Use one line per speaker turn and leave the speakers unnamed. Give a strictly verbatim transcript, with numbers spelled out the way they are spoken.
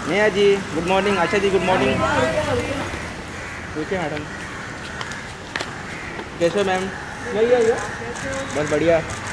Neha ji good morning, Asha ji good morning. पूछे madam कैसे हो मैम? बस बढ़िया।